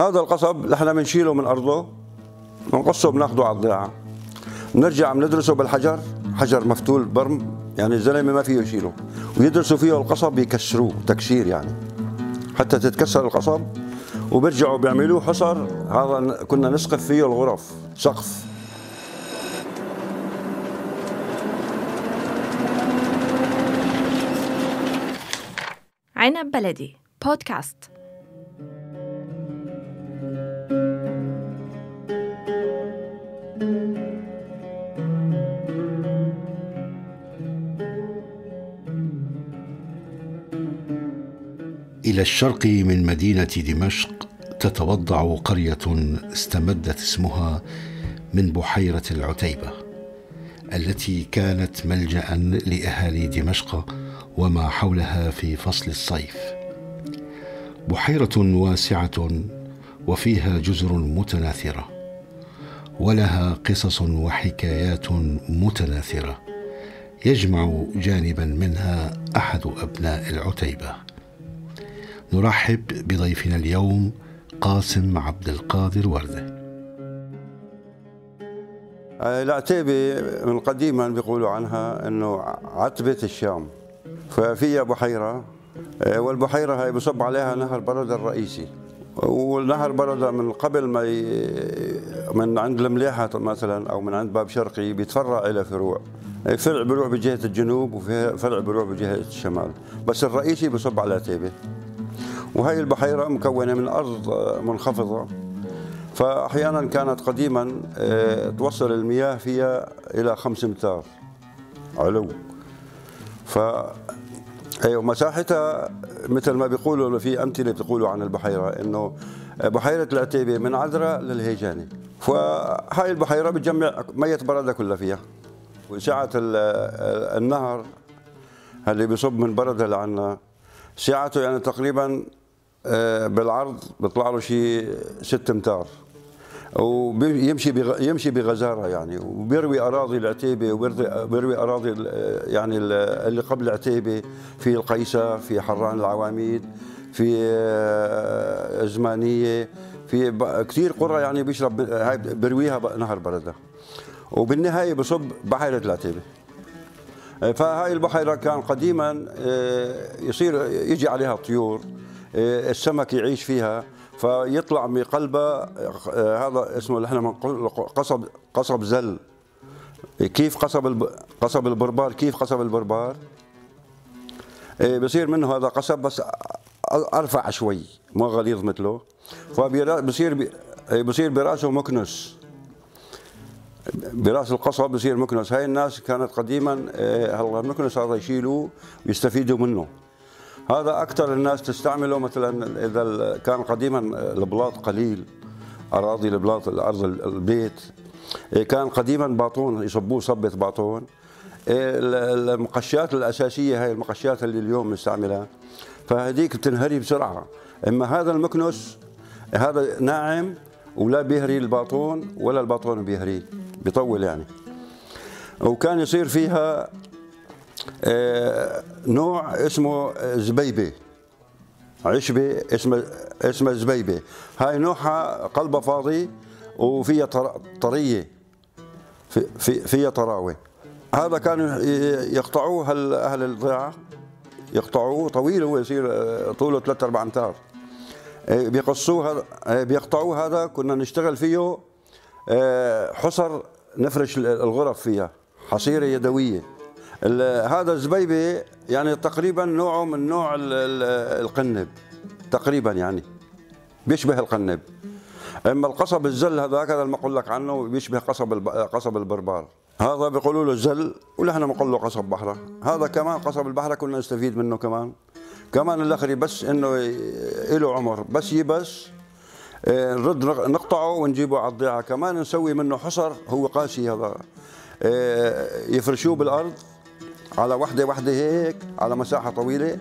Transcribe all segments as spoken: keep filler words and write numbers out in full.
هذا القصب نحن بنشيله من ارضه، بنقصه بناخده على الضيعه، بنرجع بندرسه بالحجر، حجر مفتول برم، يعني الزلمه ما فيه يشيله، ويدرسوا فيه القصب يكسروه تكسير يعني حتى تتكسر القصب، وبيرجعوا بيعملوه حصر. هذا كنا نسقف فيه الغرف، سقف. عنب بلدي بودكاست. إلى الشرق من مدينة دمشق تتوضع قرية استمدت اسمها من بحيرة العتيبة، التي كانت ملجأ لأهالي دمشق وما حولها في فصل الصيف. بحيرة واسعة وفيها جزر متناثرة، ولها قصص وحكايات متناثرة، يجمع جانبا منها أحد أبناء العتيبة. نرحب بضيفنا اليوم قاسم عبد القادر وردة. العتيبة من قديما بيقولوا عنها انه عتبة الشام، ففيها بحيرة، والبحيرة هاي بصب عليها نهر بردة الرئيسي، والنهر بردة من قبل ما ي... من عند المليحة مثلا او من عند باب شرقي بيتفرع الى فروع، فرع بيروح بجهة الجنوب وفي فرع بيروح بجهة الشمال، بس الرئيسي بصب على العتيبة. وهي البحيرة مكونة من أرض منخفضة، فأحيانا كانت قديما توصل المياه فيها إلى خمس أمتار علو، ف مساحتها مثل ما بيقولوا في أمثلة بتقولوا عن البحيرة إنه بحيرة العتيبة من عذرة للهيجاني، فهاي البحيرة بتجمع مية بردة كلها فيها. وسعة النهر اللي بيصب من بردة لعنا سعته يعني تقريبا بالعرض بيطلع له شيء ستة امتار، ويمشي يمشي بغزاره يعني، وبيروي اراضي العتيبه وبيروي اراضي يعني اللي قبل العتيبه، في القيسه، في حران العواميد، في زمانيه، في كثير قرى يعني بيشرب هاي بيرويها نهر برده، وبالنهايه بصب بحيره العتيبه. فهاي البحيره كان قديما يصير يجي عليها طيور، السمك يعيش فيها، فيطلع من قلبها هذا اسمه اللي احنا بنقول قصب، قصب زل. كيف قصب قصب البربار؟ كيف قصب البربار؟ بصير منه هذا قصب بس ارفع شوي، مو غليظ مثله، فبصير بصير براسه مكنس، براس القصب بصير مكنس. هاي الناس كانت قديما المكنس هذا يشيلوه ويستفيدوا منه. هذا أكثر الناس تستعمله مثلا إذا كان قديما البلاط قليل، أراضي البلاط الأرض البيت كان قديما باطون يصبوه صبة باطون. المقشات الأساسية هاي المقشات اللي اليوم نستعملها، فهذيك بتنهري بسرعة. إما هذا المكنس هذا ناعم ولا بيهري الباطون ولا الباطون بيهريه، بيطول يعني. وكان يصير فيها نوع اسمه زبيبة، عشبة اسمه اسمه زبيبة. هاي نوعها قلبها فاضي وفيها طرية، في في فيها طراوة. هذا كانوا يقطعوه أهل الضيعة، يقطعوه طويل، هو يصير طوله ثلاثة أربعة أمتار، بيقصوه بيقطعوه. هذا كنا نشتغل فيه حصر، نفرش الغرف فيها حصيرة يدوية. هذا الزبيبة يعني تقريبا نوعه من نوع القنب تقريبا، يعني بيشبه القنب. اما القصب الزل هذاك هذا اللي بقول لك عنه بيشبه قصب قصب البربار، هذا بيقولوا له الزل ونحن بنقول له قصب بحره. هذا كمان قصب البحره كنا نستفيد منه كمان. كمان الاخري بس انه له عمر، بس يبس نرد نقطعه ونجيبه على الضيعه. كمان نسوي منه حصر، هو قاسي هذا، يفرشوه بالارض على وحده وحده هيك على مساحه طويله،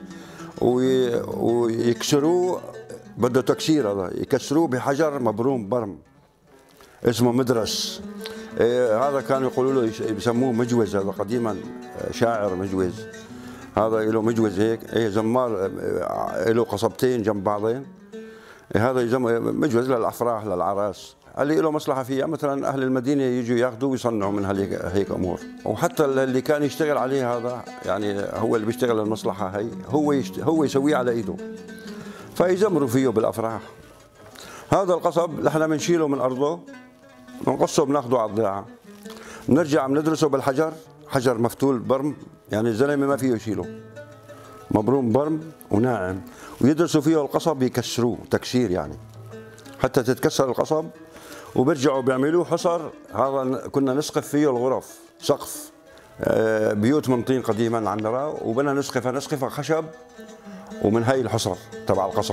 ويكسروه، بده تكسير، هذا يكسروه بحجر مبروم برم اسمه مدرس. هذا كانوا يقولوا له يسموه مجوز، هذا قديما شاعر مجوز. هذا له مجوز هيك، ايه زمار له قصبتين جنب بعضين، هذا مجوز للافراح للعراس اللي له مصلحه فيها. مثلا اهل المدينه يجوا ياخذوا ويصنعوا من هيك هيك امور. وحتى اللي كان يشتغل عليه هذا يعني هو اللي بيشتغل المصلحه هي هو يشت... هو يسويه على ايده، فيزمروا فيه بالافراح. هذا القصب نحن بنشيله من ارضه، بنقصه بناخذه على الضيعه، بنرجع بندرسه بالحجر، حجر مفتول برم، يعني الزلمه ما فيه يشيله، مبروم برم وناعم، ويدرسوا فيه القصب يكسروه تكسير يعني حتى تتكسر القصب، وبيرجعوا بيعملوه حصر. هذا كنا نسقف فيه الغرف، سقف بيوت من طين قديما عندنا، وبدنا نسقفها نسقفها خشب ومن هي الحصر تبع القصب.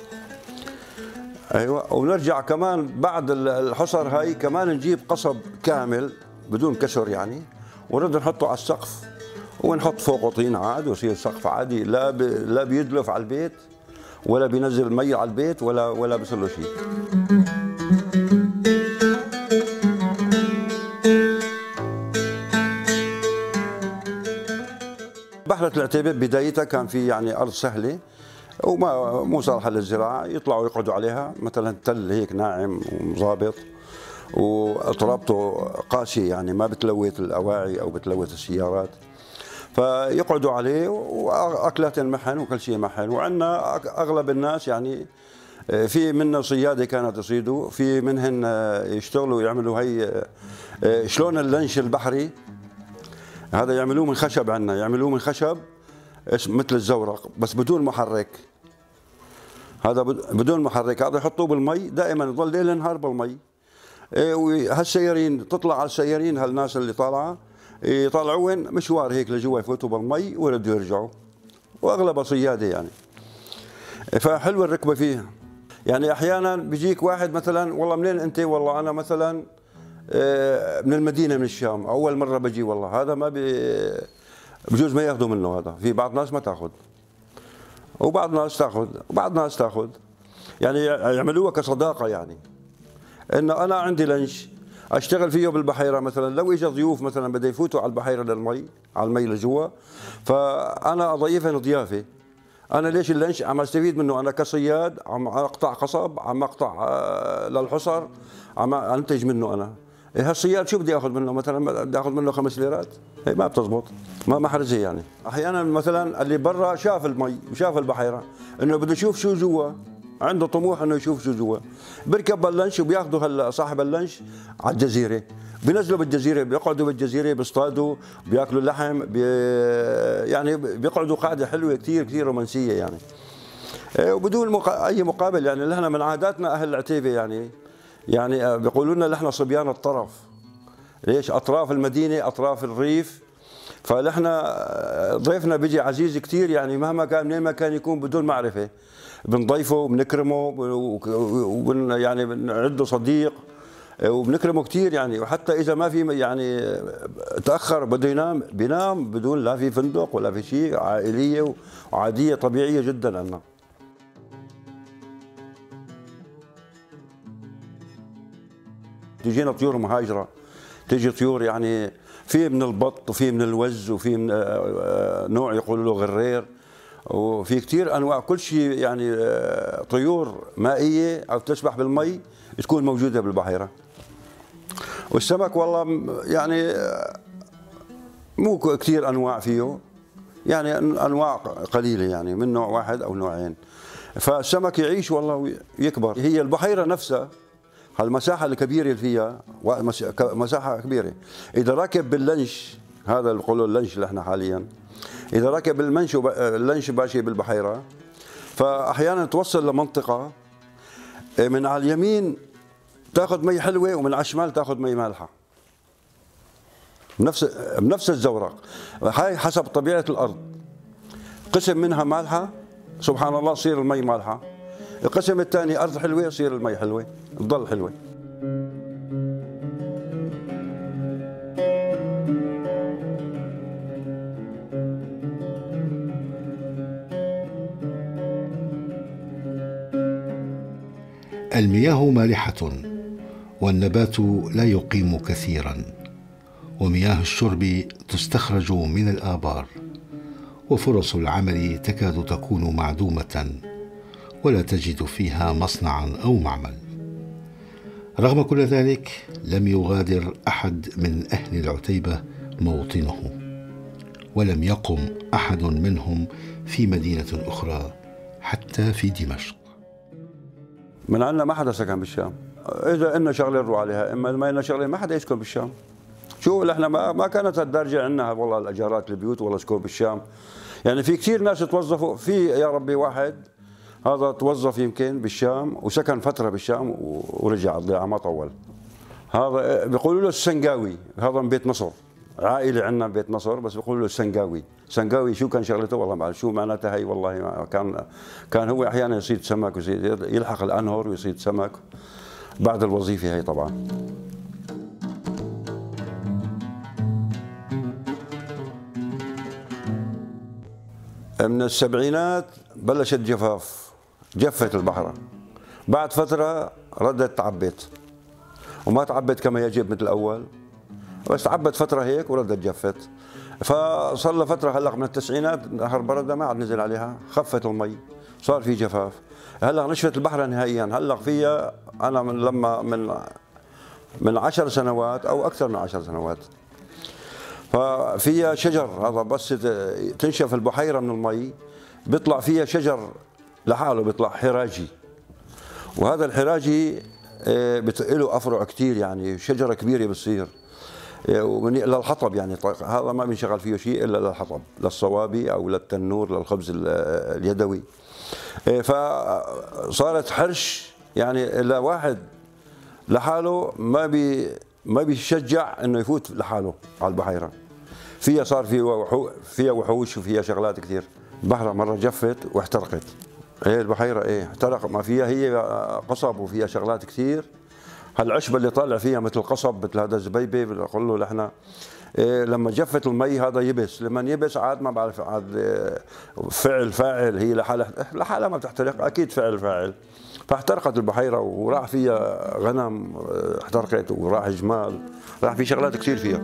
ايوه، ونرجع كمان بعد الحصر هاي كمان نجيب قصب كامل بدون كسر يعني، ونرد نحطه على السقف ونحط فوقه طين عاد ويصير سقف عادي، لا ب... لا بيدلف على البيت ولا بينزل مي على البيت ولا ولا بيصير له شيء. بحيرة العتيبة بدايتها كان في يعني أرض سهلة وما مو صالحة للزراعة، يطلعوا يقعدوا عليها، مثلا تل هيك ناعم ومظابط وترابته قاسية يعني ما بتلوث الأواعي أو بتلوث السيارات، فيقعدوا عليه وأكلات محن وكل شيء محن. وعندنا أغلب الناس يعني في منا صيادة كانت تصيدوا، في منهن يشتغلوا يعملوا هي شلون اللنش البحري، هذا يعملوه من خشب، عندنا يعملوه من خشب مثل الزورق بس بدون محرك، هذا بدون محرك، هذا يحطوه بالمي دائما يضل ليل نهار بالمي. وهالسيارين تطلع على السيارين هالناس اللي طالعه يطلعوهن مشوار هيك لجوا يفوتوا بالمي ويردوا يرجعوا، واغلبها صياده يعني. فحلوه الركبه فيها. يعني احيانا بيجيك واحد مثلا والله منين انت؟ والله انا مثلا من المدينه من الشام، اول مره بجي، والله هذا ما بجوز ما ياخذوا منه، هذا في بعض ناس ما تاخذ وبعض ناس تاخذ وبعض ناس تاخذ، يعني يعملوها كصداقه يعني. انه انا عندي لنش اشتغل فيه بالبحيره، مثلا لو اجى ضيوف مثلا بده يفوتوا على البحيره للمي، على المي لجوا، فانا اضيفهم ضيافه. انا ليش اللنش عم استفيد منه؟ انا كصياد عم اقطع قصب، عم اقطع للحصر، عم انتج منه انا. هالصياد شو بدي اخذ منه؟ مثلا بدي اخذ منه خمس ليرات؟ هي ما بتزبط، ما محرزه يعني. احيانا مثلا اللي برا شاف المي وشاف البحيره انه بده يشوف شو جوا، عنده طموح انه يشوف شو جوا، بيركب باللنش وبياخذوا صاحب اللنش على الجزيره، بينزلوا بالجزيره، بيقعدوا بالجزيره، بيصطادوا، بياكلوا اللحم، بي يعني بيقعدوا قعده حلوه كثير كثير رومانسيه يعني، وبدون مقا... اي مقابل يعني. نحن من عاداتنا اهل العتيبه يعني يعني بيقولوا لنا نحن صبيان الطرف. ليش؟ اطراف المدينه، اطراف الريف، فنحن ضيفنا بيجي عزيز كثير يعني، مهما كان منين ما كان يكون بدون معرفه بنضيفه وبنكرمه وبن يعني بنعده صديق وبنكرمه كثير يعني. وحتى اذا ما في يعني تاخر بده ينام بينام بدون لا في فندق ولا في شيء، عائليه وعاديه طبيعيه جدا عندنا. تجينا طيور مهاجره، تيجي طيور يعني في من البط وفي من الوز وفي من نوع يقولوا له غرير، وفي كثير انواع، كل شيء يعني طيور مائيه او تسبح بالمي تكون موجوده بالبحيره. والسمك والله يعني مو كثير انواع فيه، يعني انواع قليله يعني من نوع واحد او نوعين، فالسمك يعيش والله ويكبر. هي البحيره نفسها هالمساحه الكبيره اللي فيها، مساحه كبيره، اذا ركب باللنش، هذا اللي بيقولوا اللنش اللي احنا حاليا، إذا ركب المنش اللنش ماشي بالبحيرة، فأحيانا توصل لمنطقة من على اليمين تاخذ مي حلوة ومن على الشمال تاخذ مي مالحة بنفس بنفس الزورق. هاي حسب طبيعة الأرض، قسم منها مالحة سبحان الله تصير المي مالحة، القسم الثاني أرض حلوة يصير المي حلوة تضل حلوة. المياه مالحة والنبات لا يقيم كثيرا، ومياه الشرب تستخرج من الآبار، وفرص العمل تكاد تكون معدومة، ولا تجد فيها مصنعا أو معمل. رغم كل ذلك لم يغادر أحد من أهل العتيبة موطنه، ولم يقم أحد منهم في مدينة أخرى حتى في دمشق. من عندنا ما حدا سكن بالشام، إذا إلنا شغلة نروح عليها، إما ما إلنا شغلة ما حدا يسكن بالشام. شو احنا ما, ما كانت الدرجة عندنا والله الأجارات البيوت ولا سكون بالشام. يعني في كثير ناس توظفوا في يا ربي، واحد هذا توظف يمكن بالشام وسكن فترة بالشام ورجع الضيعة ما طول. هذا بيقولوا له السنقاوي، هذا من بيت نصر، عائلة عندنا بيت نصر بس بيقولوا له السنقاوي. سنقاوي شو كان شغلته والله ما شو معناتها هي والله ما كان. كان هو أحيانا يصيد سمك ويصيد يلحق الأنهر ويصيد سمك بعد الوظيفة هي طبعا. من السبعينات بلشت جفاف، جفت البحرة، بعد فترة ردت تعبت وما تعبت كما يجب مثل الأول، بس تعبت فترة هيك وردت جفت. فصار لها فترة هلا من التسعينات نهر بردة ما عاد نزل عليها، خفت المي، صار في جفاف. هلا نشفت البحرة نهائيا. هلا فيها أنا من لما من من عشر سنوات أو أكثر من عشر سنوات، ففيها شجر، هذا بس تنشف البحيرة من المي بيطلع فيها شجر لحاله، بيطلع حراجي، وهذا الحراجي له أفرع كثير، يعني شجرة كبيرة بتصير للحطب، يعني هذا ما بينشغل فيه شيء إلا للحطب، للصوابي أو للتنور للخبز اليدوي. فصارت حرش، يعني إلا واحد لحاله ما بي ما بيشجع إنه يفوت لحاله على البحيرة. فيها صار فيها وحو فيها وحوش وفيها شغلات كثير. البحرة مرة جفت واحترقت. ايه البحيرة ايه احترق، ما فيها هي قصب وفيها شغلات كثير. هالعشبة اللي طالع فيها مثل قصب مثل هذا الزبيبة بنقول له نحن. إيه لما جفت المي هذا يبس، لما يبس عاد ما بعرف عاد فعل فاعل، هي لحالها لحالها ما بتحترق، اكيد فعل فاعل. فاحترقت البحيرة وراح فيها غنم احترقت، وراح جمال، راح في شغلات كثير فيها.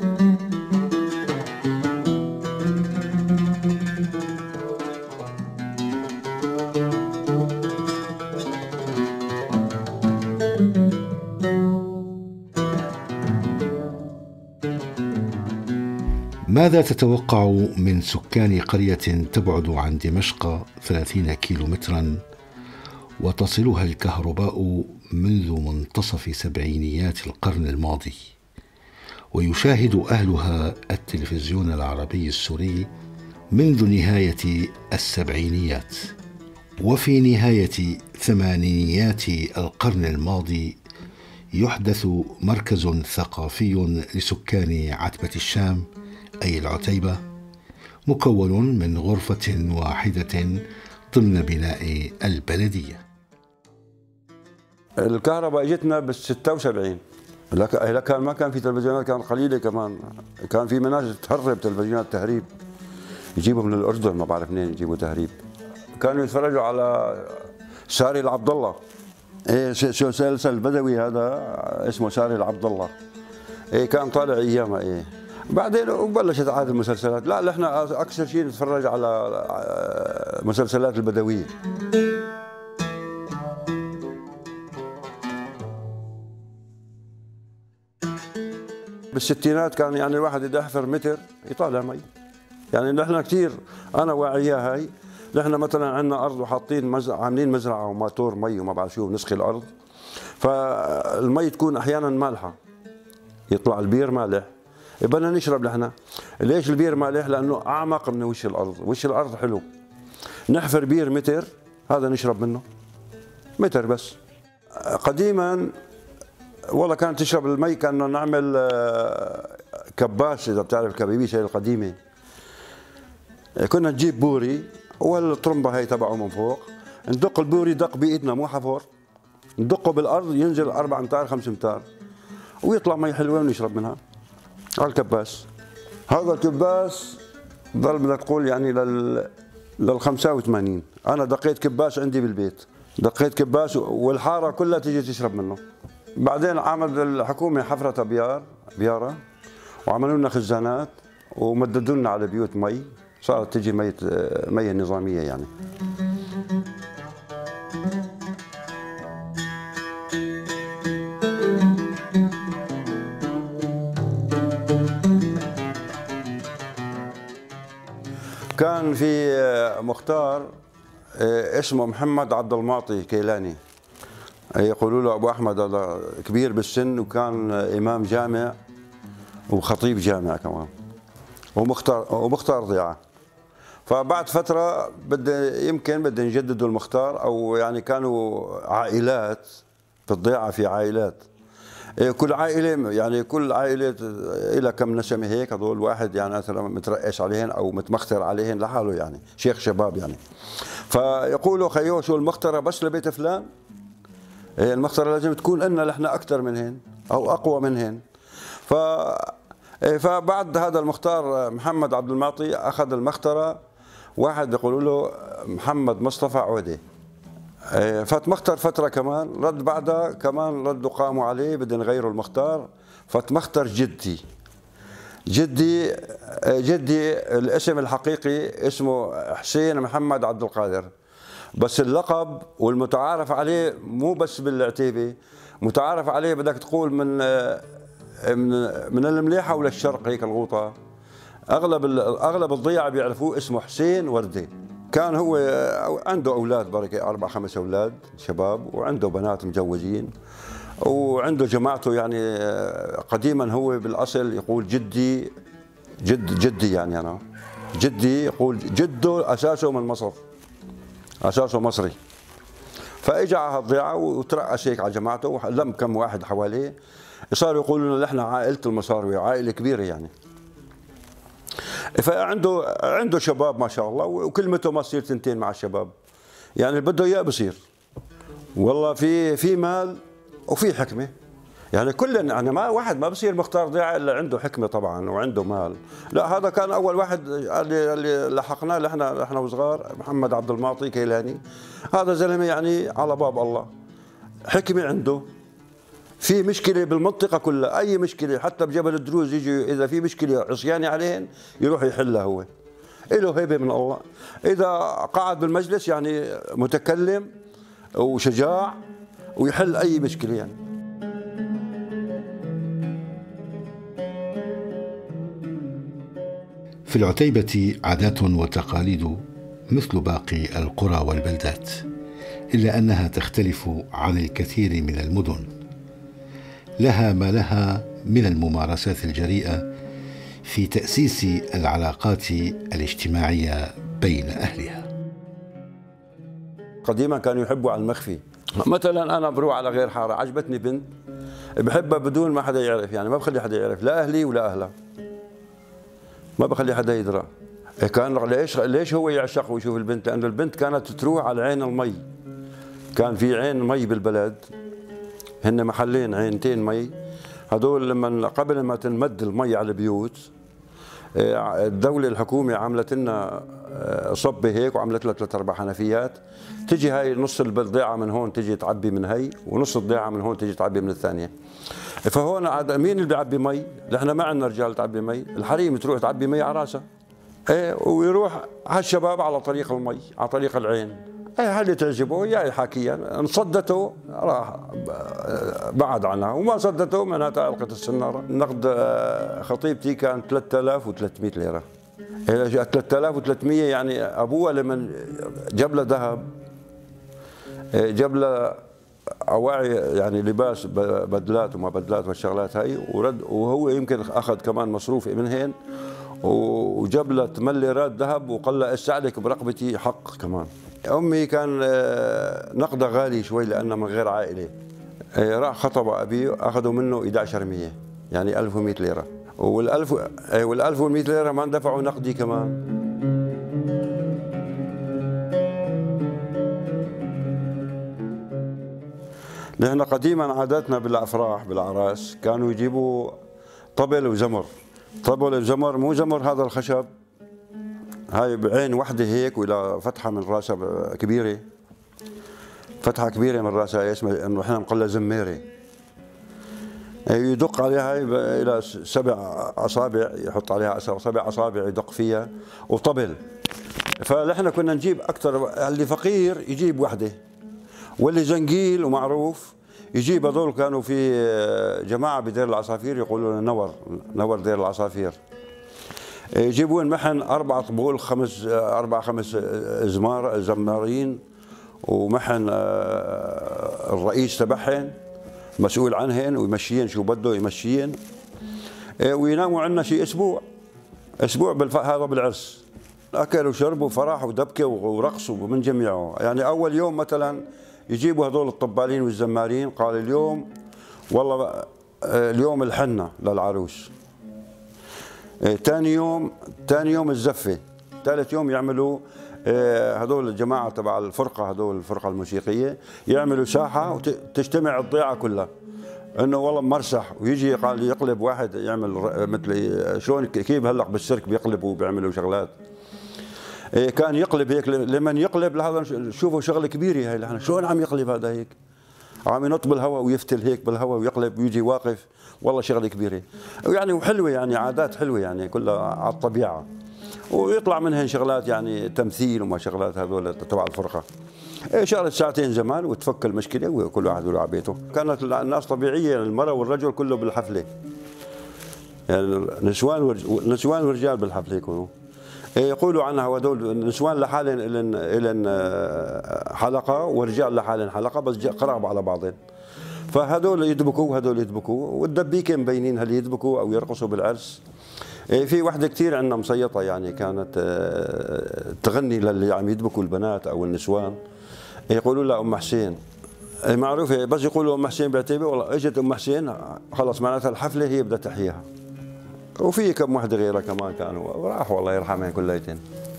ماذا تتوقع من سكان قرية تبعد عن دمشق ثلاثين كيلو مترا وتصلها الكهرباء منذ منتصف سبعينيات القرن الماضي، ويشاهد أهلها التلفزيون العربي السوري منذ نهاية السبعينيات؟ وفي نهاية ثمانينيات القرن الماضي يحدث مركز ثقافي لسكان عتبة الشام أي العتيبة، مكون من غرفة واحدة ضمن بناء البلدية. الكهرباء اجتنا بال ستة وسبعين، لكن ما كان في تلفزيونات، كان قليله كمان، كان في مناجم تهرب تلفزيونات تهريب، يجيبوا من الاردن ما بعرف منين يجيبوا تهريب. كانوا يتفرجوا على ساري العبد الله، ايه مسلسل بدوي هذا اسمه ساري العبد الله، ايه كان طالع ايامها. ايه بعدين وبلشت عاد المسلسلات. لا نحن اكثر شيء نتفرج على مسلسلات البدويه. بالستينات كان يعني الواحد اذا يحفر متر يطالع مي، يعني نحن كثير انا واعيها هي. نحن مثلا عندنا ارض وحاطين مزرعه، عاملين مزرعه وماتور مي وما بعرف شو بنسقي الارض، فالمي تكون احيانا مالحه، يطلع البير مالح، بدنا نشرب نحن. ليش البير مالح؟ لانه اعمق من وش الارض، وش الارض حلو. نحفر بير متر هذا نشرب منه متر بس. قديما والله كانت تشرب المي، كنا نعمل كباس، اذا بتعرف الكبابيس هي القديمه، كنا نجيب بوري والطرمبه هي تبعه من فوق، ندق البوري دق بايدنا مو حفر، ندقه بالارض ينزل أربع امتار خمس امتار ويطلع مي حلوه ونشرب منها على الكباس. هذا الكباس ضل بدك تقول يعني لل لل خمسة وثمانين. انا دقيت كباس عندي بالبيت، دقيت كباس والحاره كلها تيجي تشرب منه. بعدين عملت الحكومه حفره بيار بياره وعملوا لنا خزانات ومددوا لنا على بيوت مي، صارت تجي مي مي نظاميه يعني. كان في مختار اسمه محمد عبد المعطي كيلاني، يقولوا له ابو احمد، هذا كبير بالسن وكان امام جامع وخطيب جامع كمان، ومختار ومختار ضيعه. فبعد فتره بده يمكن بده يجددوا المختار، او يعني كانوا عائلات في الضيعه، في عائلات كل عائله يعني كل عائله لها كم نسمه هيك، هذول واحد يعني مثلا مترأس عليهن او متمختر عليهن لحاله، يعني شيخ شباب يعني. فيقولوا خيو شو المختره بس لبيت فلان، المختره لازم تكون لنا نحن اكثر منهن او اقوى منهن. ف فبعد هذا المختار محمد عبد المعطي اخذ المختره واحد يقولوا له محمد مصطفى عودة، فتمختر فترة كمان، رد بعدها كمان ردوا قاموا عليه بدهم يغيروا المختار، فتمختر جدي. جدي جدي الاسم الحقيقي اسمه حسين محمد عبد القادر، بس اللقب والمتعارف عليه مو بس بالعتيبة، متعارف عليه بدك تقول من من من المليحة ولا الشرق، هيك الغوطة. اغلب اغلب الضيعة بيعرفوه اسمه حسين وردة. كان هو عنده اولاد بركه، اربع خمس اولاد شباب، وعنده بنات مجوزين، وعنده جماعته. يعني قديما هو بالاصل يقول جدي جد جدي، يعني انا جدي يقول جده اساسه من مصر، اساسه مصري. فاجى على الضيعه وترأس هيك على جماعته ولم كم واحد حواليه، صاروا يقولوا لنا نحن عائله المصاروي، عائله كبيره يعني. فعنده عنده شباب ما شاء الله، وكلمته ما تصير تنتين مع الشباب، يعني اللي بده اياه بصير. والله في في مال وفي حكمه، يعني كلنا يعني ما واحد ما بصير مختار ضيعه الا عنده حكمه طبعا وعنده مال. لا هذا كان اول واحد اللي, اللي لحقناه نحن نحن وصغار، محمد عبد المعطي كيلاني. هذا زلمه يعني على باب الله، حكمه عنده. في مشكلة بالمنطقة كلها، أي مشكلة حتى بجبل الدروز يجي إذا في مشكلة عصياني عليهن يروح يحلها هو. له هيبة من الله. إذا قعد بالمجلس يعني متكلم وشجاع ويحل أي مشكلة يعني. في العتيبة عادات وتقاليد مثل باقي القرى والبلدات، إلا أنها تختلف عن الكثير من المدن. لها ما لها من الممارسات الجريئة في تأسيس العلاقات الاجتماعية بين أهلها. قديما كانوا يحبوا على المخفي. مثلا أنا بروح على غير حارة، عجبتني بنت بحبها بدون ما حدا يعرف، يعني ما بخلي حدا يعرف، لا أهلي ولا أهلها، ما بخلي حدا يدرى. كان ليش ليش هو يعشق ويشوف البنت؟ لأنه البنت كانت تروح على عين المي. كان في عين مي بالبلد، هن محلين عينتين مي، هذول لما قبل ما تنمد المي على البيوت الدولة الحكومة عملت لنا صبة هيك وعملت لها ثلاث أربع حنفيات، تجي هاي نص الضيعة من هون تجي تعبي من هي، ونص الضيعة من هون تجي تعبي من الثانية. فهون مين اللي بيعبي مي؟ نحن ما عندنا رجال تعبي مي، الحريم تروح تعبي مي على راسها. ايه ويروح هالشباب على طريق المي، على طريق العين. ايه هل تعجبه يا حكيا، ان صدته راح بعد عنها، وما صدته معناتها القت السناره. نقد خطيبتي كان ثلاثة آلاف وثلاثمئة ليره. ثلاثة آلاف وثلاثمئة يعني ابوها لما جاب له ذهب، جاب له اواعي يعني لباس بدلات وما بدلات والشغلات هاي، ورد وهو يمكن اخذ كمان مصروف منهن، وجاب له ثمانية ليرات ذهب وقال له استعلك برقبتي حق كمان. امي كان نقده غالي شوي لانه من غير عائله. راح خطب ابي اخذوا منه أحد عشر مئة، يعني ألف ومئة ليره، والألف والألف ومئة ليره ما اندفعوا نقدي كمان. نحن قديما عاداتنا بالافراح بالاعراس كانوا يجيبوا طبل وزمر. طبل وزمر مو زمر هذا الخشب، هاي بعين وحده هيك والى فتحه من راسها كبيره، فتحه كبيره من راسها اسمها انه احنا بنقول لها زميره. يدق عليها هاي الى سبع اصابع، يحط عليها سبع اصابع يدق فيها، وطبل. فنحن كنا نجيب اكثر، اللي فقير يجيب وحده، واللي زنقيل ومعروف يجيب. هذول كانوا في جماعه بدير العصافير يقولوا له نور، نور دير العصافير. يجيبون محن أربع طبول، خمس أربع خمس زمار زمارين، ومحن الرئيس تبعهن مسؤول عنهن ويمشيين شو بده يمشيين، ويناموا عندنا شيء أسبوع أسبوع بالف... هذا بالعرس، أكل وشرب وفرح ودبكة ورقص ومن جميعه. يعني أول يوم مثلا يجيبوا هذول الطبالين والزمارين، قال اليوم والله اليوم الحنة للعروس، ثاني يوم ثاني يوم الزفة، ثالث يوم يعملوا هذول الجماعة تبع الفرقة، هذول الفرقة الموسيقية يعملوا ساحة وتجتمع الضيعة كلها، انه والله مرسح، ويجي قال يقلب واحد يعمل مثل شلون كيف هلا بالسيرك بيقلبوا وبيعملوا شغلات، كان يقلب هيك، لمن يقلب لهذا شوفوا شغله كبيره هي، نحن شلون عم يقلب هذا هيك، عم ينط بالهواء ويفتل هيك بالهواء ويقلب ويجي واقف، والله شغله كبيره يعني وحلوه، يعني عادات حلوه يعني كلها على الطبيعه، ويطلع منها شغلات يعني تمثيل وما شغلات هذول تبع الفرقه. شغلة ساعتين زمان وتفك المشكله وكل واحد يروح على بيته. كانت الناس طبيعيه، المراه والرجل كله بالحفله، يعني نسوان نسوان ورجال بالحفله يكونوا. يقولوا عنها هذول نسوان لحالهم لهم حلقه ورجال لحالهم حلقه، بس قراب على بعضهم، فهذول يدبكوا وهذول يدبكوا، والدبيكه مبينين هل يدبكوا او يرقصوا بالعرس. في وحده كثير عندنا مسيطه، يعني كانت تغني للي عم يدبكوا البنات او النسوان، يقولوا لها ام حسين، معروفه، بس يقولوا ام حسين بعتيبه، والله اجت ام حسين خلص معناتها الحفله هي بدها تحييها. وفي كم وحده غيرها كمان كانوا وراحوا الله يرحمهم كليتين.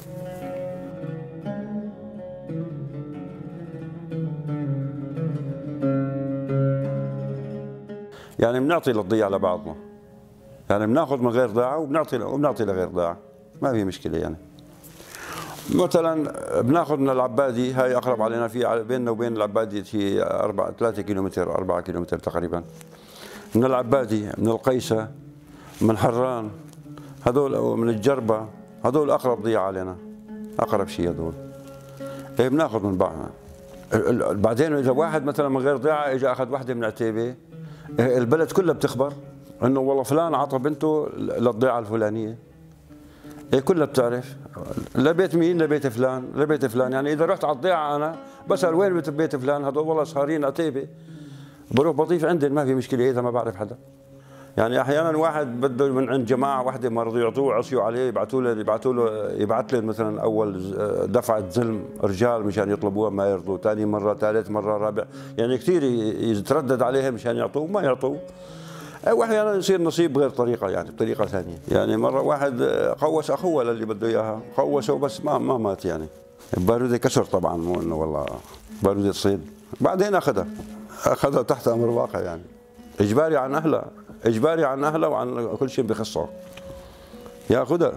يعني بنعطي للضيعه لبعضنا، يعني بناخذ من غير ضاعه وبنعطي وبنعطي لغير ضاعه، ما في مشكله. يعني مثلا بناخذ من العبادي، هاي اقرب علينا، في بيننا وبين العبادي في أربعة ثلاثة كيلومتر أربعة كيلومتر تقريبا. من العبادي، من القيسة، من حران، هذول من الجربة، هذول اقرب ضيعه علينا، اقرب شيء هذول. ايه بناخذ من بعضنا. بعدين اذا واحد مثلا من غير ضيعه اجى اخذ وحده من عتيبه، البلد كلها بتخبر انه والله فلان عطى بنته للضيعه الفلانيه. ايه كلها بتعرف لبيت مين، لبيت فلان، لبيت فلان. يعني اذا رحت على الضيعه انا بسال وين بيت بيت فلان، هذول والله صارين عتيبه، بروح بضيف عندهم، ما في مشكله اذا ما بعرف حدا. يعني احيانا واحد بده من عند جماعه وحده ما رضوا يعطوه، عصيوا عليه، يبعثوا له يبعثوا له يبعث لهم مثلا اول دفعه زلم رجال مشان يطلبوها، ما يرضوا، ثاني مره، ثالث مره، رابع، يعني كثير يتردد عليهم مشان يعطوه، ما يعطوه. واحيانا يصير نصيب بغير طريقه، يعني بطريقه ثانيه. يعني مره واحد قوس اخوه للي بده اياها، قوسه بس ما ما مات، يعني باروده كسر طبعا، مو انه والله باروده صيد. بعدين اخذها اخذها تحت امر واقع، يعني اجباري عن اهلها، اجباري عن اهلها وعن كل شيء بخصها ياخذها.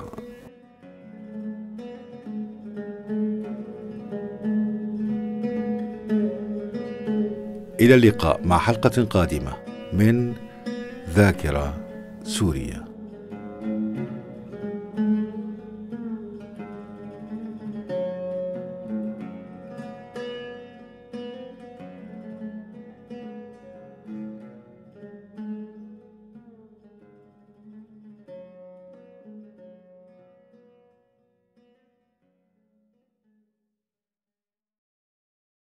إلى اللقاء مع حلقة قادمة من ذاكرة سوريا.